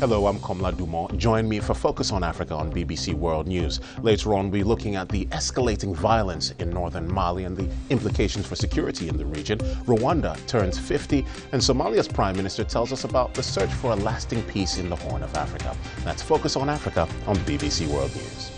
Hello, I'm Komla Dumor. Join me for Focus on Africa on BBC World News. Later on, we'll be looking at the escalating violence in northern Mali and the implications for security in the region. Rwanda turns 50, and Somalia's Prime Minister tells us about the search for a lasting peace in the Horn of Africa. That's Focus on Africa on BBC World News.